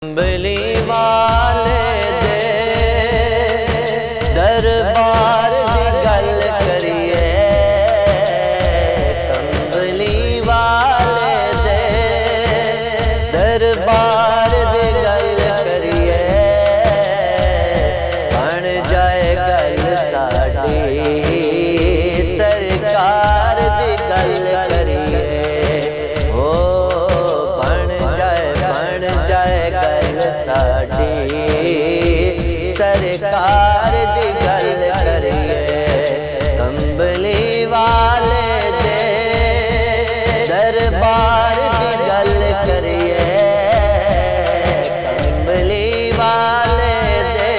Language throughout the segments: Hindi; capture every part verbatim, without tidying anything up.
कंबली वाले दे दरबार दी गल करिए, कंबली वाले दे दरबार दी गल करिए, बन जाए गल साडी सरकार दी गल करिए। ओ बन जाए बन जाए गल साडी सरकार दी गल करिए, कंबली वाले दे दरबार दी गल करिए, कंबली वाले दे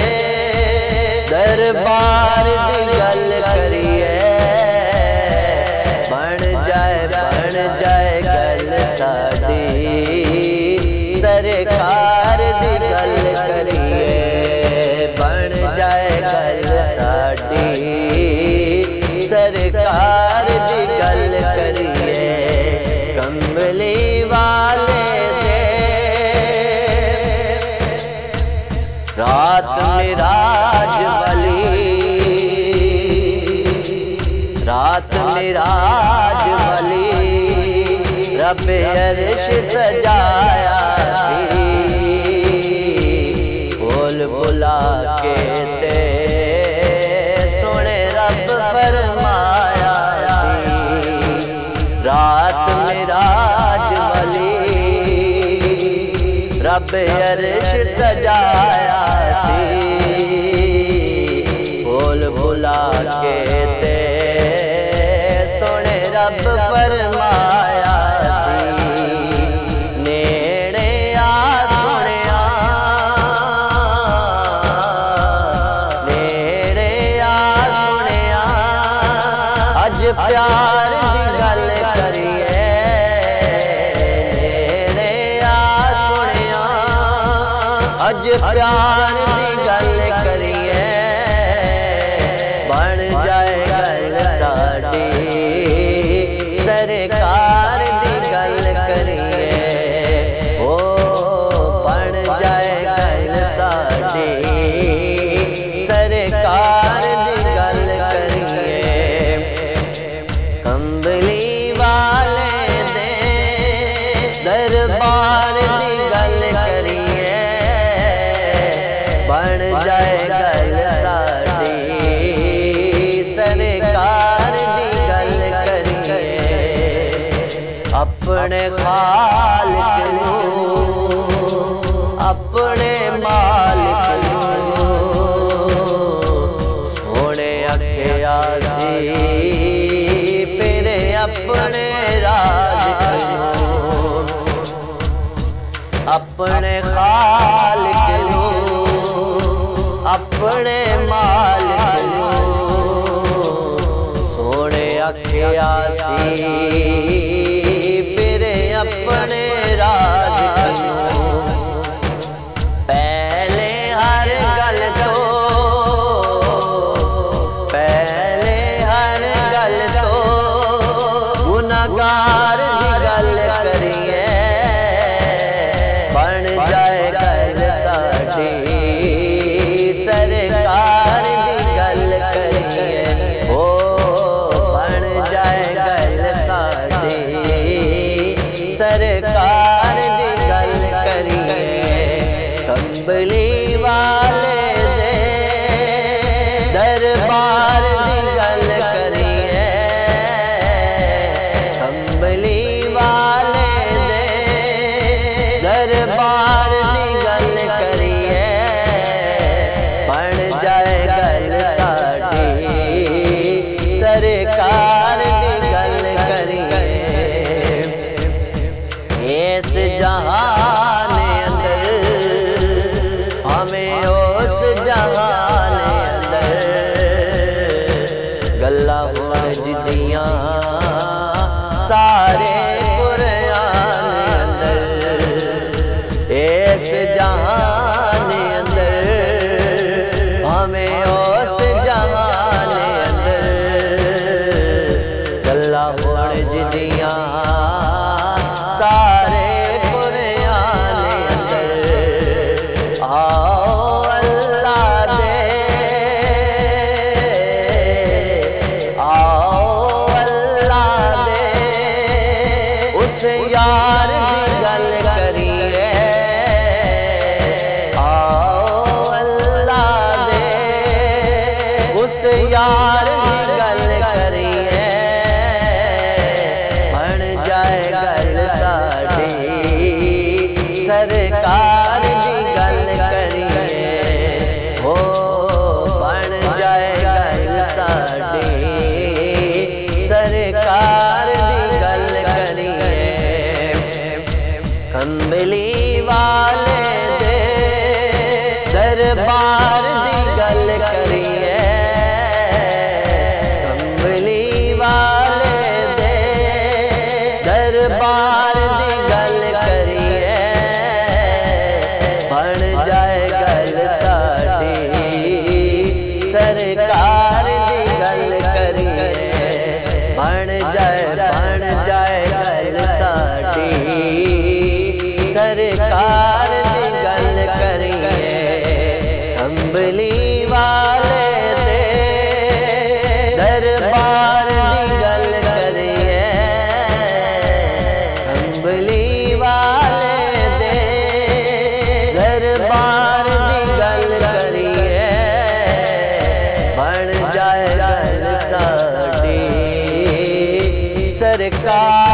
दरबार दी गल करिए, बन जाए बन जाए गल साडी सरकार दी गल करिए, बन जाए गल साडी सरकार दी गल करिए, कंबली वाले दे रात मिराज वाली रात मिराज वाली रब अर्श सजाया सी, बोल बुला के ते सोने रब फरमाया सी, रात मिराज वाली रब अर्श सजाया सी, बोल बुला के ते सोने रब फरमाया सी, नेड़े आ सुनिया नेड़े आ सुनिया अज प्यार दी गल करिए, नेड़े आ सुनिया अज प्यार दी गल करिए, बन जाए गल साडी सरकार दी गल करिए। ओ बन जाए गल साडी सरकार दी गल करिए, कंबली वाले दे दरबार दी गल करिए, बन जाए गल साडी सरकार दी गल करिए, अपने खालिक नूं अपने मालिक नूं सोने अखिया सी, फिर अपने राज नूं अपने खालिक नूं अपने मालिक नूं सोने अखिया सी, फिर अपने राज करूं, पहले हर गल तो पहले हर गल तो गुनाहगार दी गल करिए, बन जाए गल साडी सरकार दी गल करिए। ओ बन जाए गल साडी सरकार दी गल करिए, कंबली वाले दे दरबार दी गल करिए, कंबली वाले दे दरबार दी गल करिए, बन जाए गल साडी सरकार दी गल करिए। इस जहान अंदर बन जाए गल साडी सरकार दी गल करिए बन जाए बन जाए गल साडी सरकार दी गल करिए अंबली वाले दे दरबार दी गल करिए अंबली वाले दे दरबार दी गल करिए बन जाए गल साडी सरकार